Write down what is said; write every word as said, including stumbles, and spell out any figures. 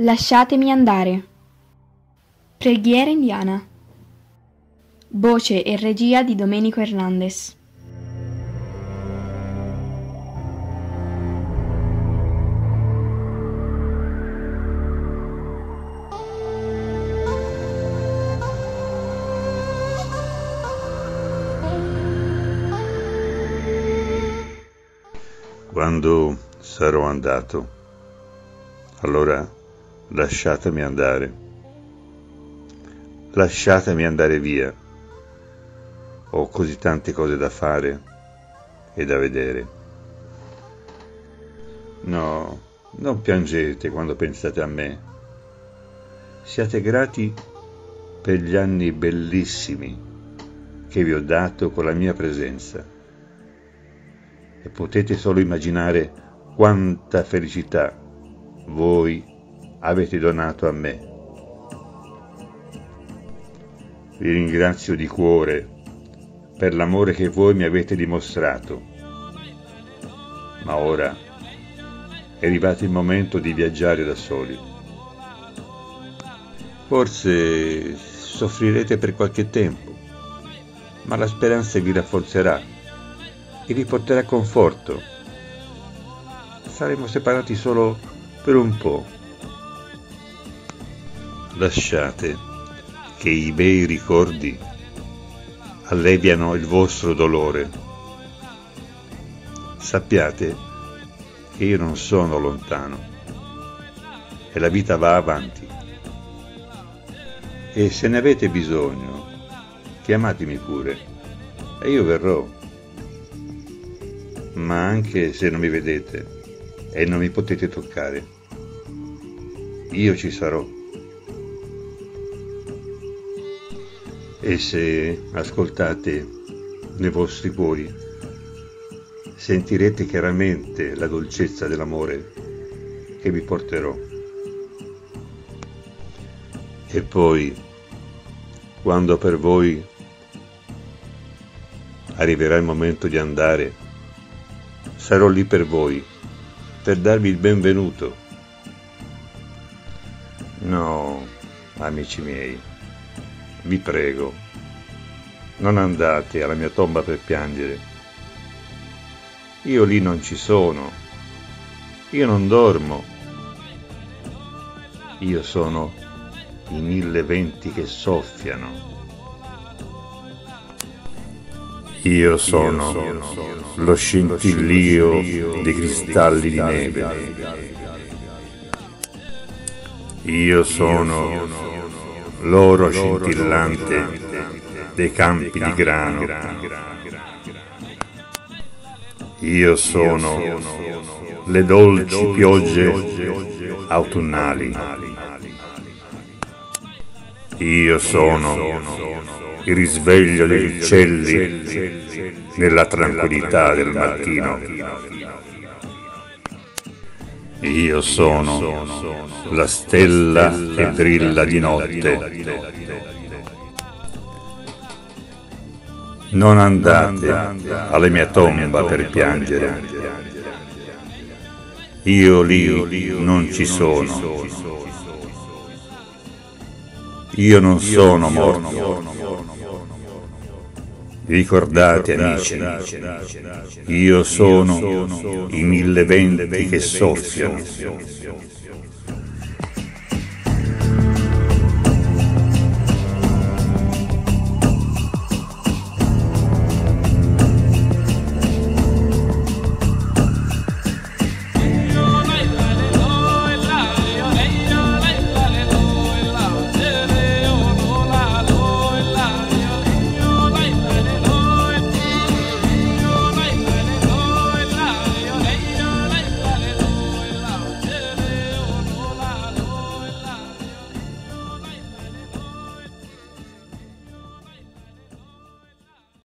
Lasciatemi andare. Preghiera indiana. Voce e regia di Domenico Hernandez. Quando sarò andato, allora lasciatemi andare. Lasciatemi andare via. Ho così tante cose da fare e da vedere. No, non piangete quando pensate a me. Siate grati per gli anni bellissimi che vi ho dato con la mia presenza. E potete solo immaginare quanta felicità voi avete donato a me. Vi ringrazio di cuore per l'amore che voi mi avete dimostrato. Ma ora è arrivato il momento di viaggiare da soli. Forse soffrirete per qualche tempo, ma la speranza vi rafforzerà e vi porterà conforto. Saremo separati solo per un po'. Lasciate che i bei ricordi alleviano il vostro dolore. Sappiate che io non sono lontano e la vita va avanti. E se ne avete bisogno, chiamatemi pure e io verrò. Ma anche se non mi vedete e non mi potete toccare, io ci sarò. E se ascoltate nei vostri cuori, sentirete chiaramente la dolcezza dell'amore che vi porterò. E poi, quando per voi arriverà il momento di andare, sarò lì per voi, per darvi il benvenuto. No, amici miei, vi prego, non andate alla mia tomba per piangere. Io lì non ci sono, io non dormo. Io sono i mille venti che soffiano. Io sono lo scintillio dei cristalli di neve. Io sono l'oro scintillante dei campi di grano. Io sono le dolci piogge autunnali. Io sono il risveglio degli uccelli nella tranquillità del mattino. Io sono la stella che brilla di notte. Non andate alla mia tomba per piangere. Io lì non ci sono. Io non sono morto. Ricordate, amici, io sono i mille venti che soffiano.